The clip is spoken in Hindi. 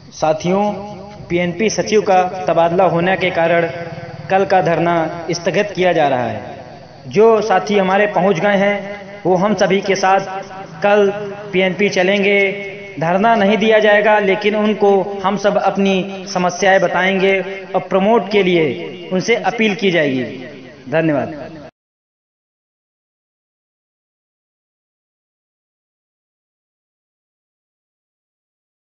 साथियों, पीएनपी सचिव का तबादला होने के कारण कल का धरना स्थगित किया जा रहा है। जो साथी हमारे पहुंच गए हैं वो हम सभी के साथ कल पीएनपी चलेंगे। धरना नहीं दिया जाएगा, लेकिन उनको हम सब अपनी समस्याएं बताएंगे और प्रमोट के लिए उनसे अपील की जाएगी। धन्यवाद।